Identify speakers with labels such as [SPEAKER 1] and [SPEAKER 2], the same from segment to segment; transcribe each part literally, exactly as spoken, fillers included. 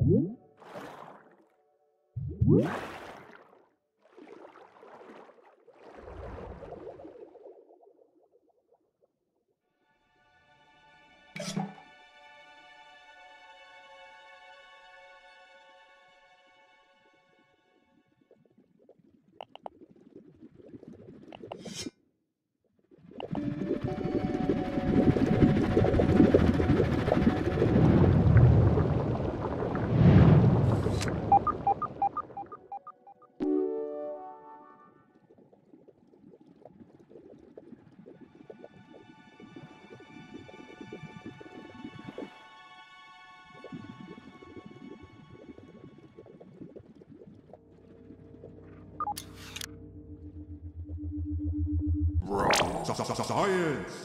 [SPEAKER 1] Science!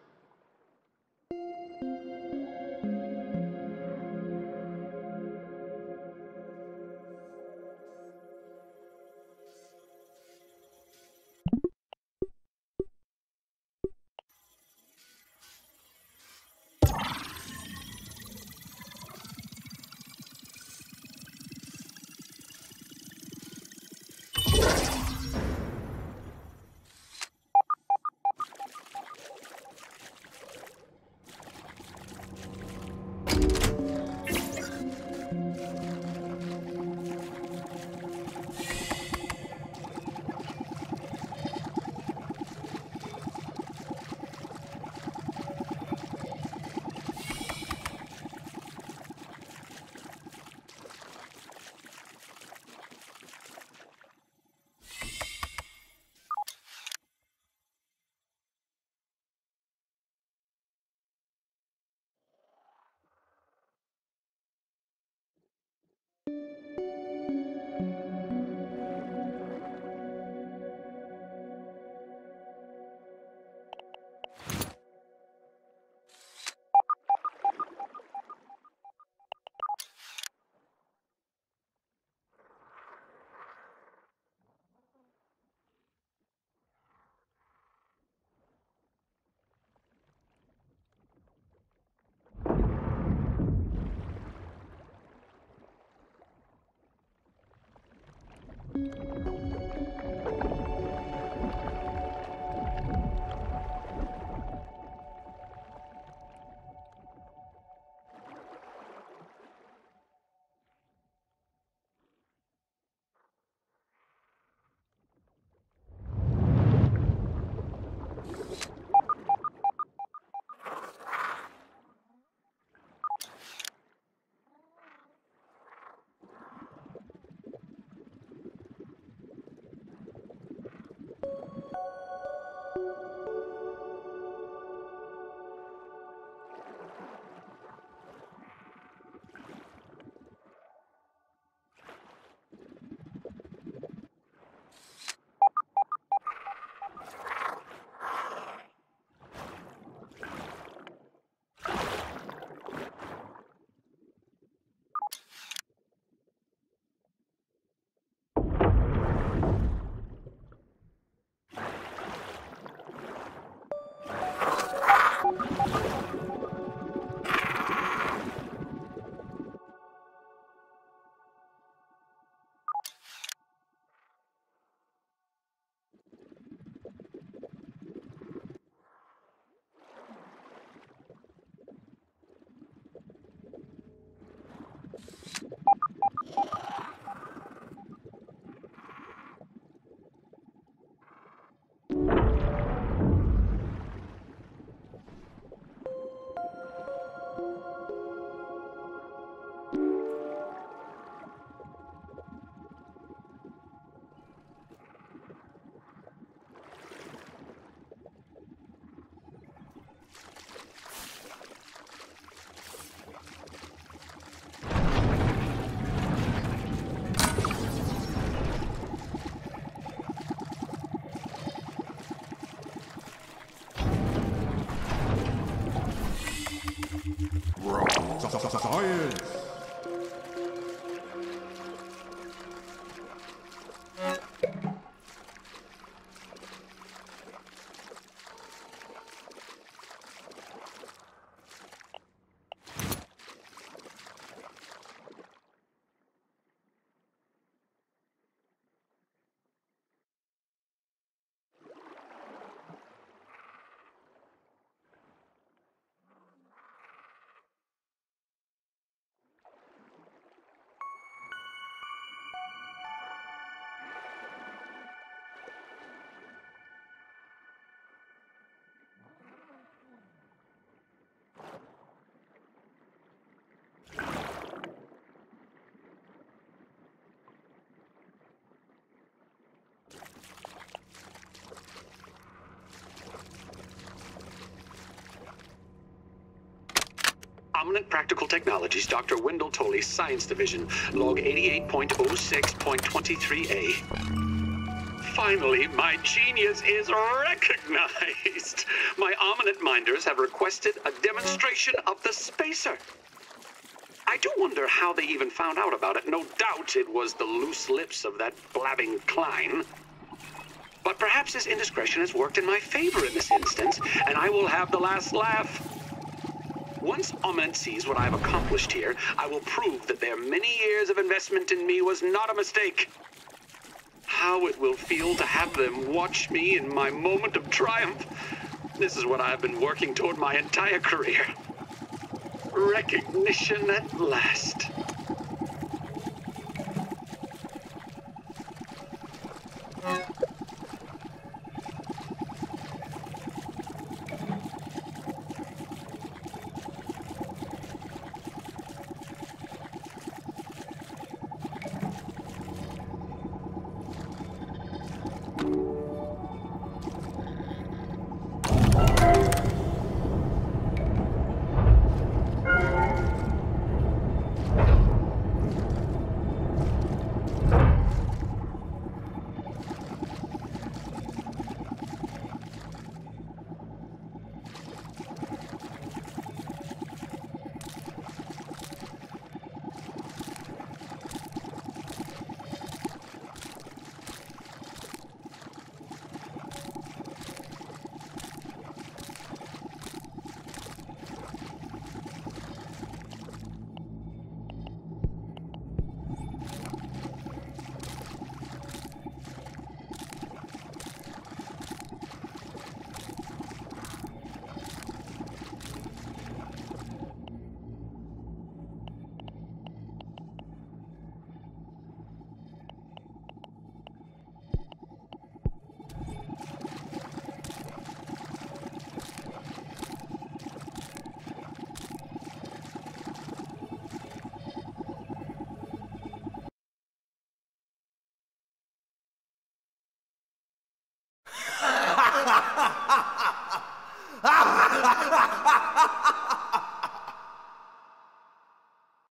[SPEAKER 1] Science!
[SPEAKER 2] Dominant Practical Technologies, Doctor Wendell Tolley, Science Division, log eighty-eight point oh six point twenty-three A. Finally, my genius is recognized. My ominous minders have requested a demonstration of the spacer. I do wonder how they even found out about it. No doubt it was the loose lips of that blabbing Klein. But perhaps his indiscretion has worked in my favor in this instance, and I will have the last laugh. Once Omen sees what I've accomplished here, I will prove that their many years of investment in me was not a mistake. How it will feel to have them watch me in my moment of triumph. This is what I've been working toward my entire career. Recognition at last.